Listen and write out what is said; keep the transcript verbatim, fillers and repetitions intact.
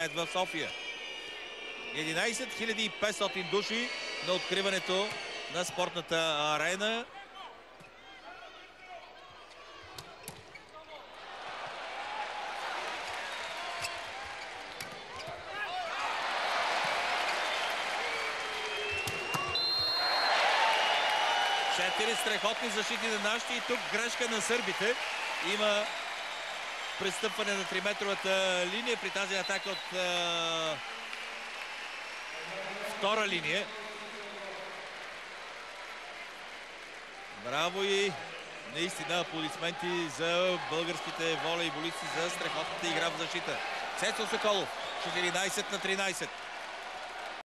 играят в София. единайсет хиляди и петстотин души на откриването на спортната арена. Четири страхотни защити на нашите и тук грешка на сърбите. Има престъпване на триметровата линия при тази атака от а, втора линия. Браво и наистина аплодисменти за българските волейболисти за страхотната игра в защита. Цецо Соколов, четиринайсет на тринайсет.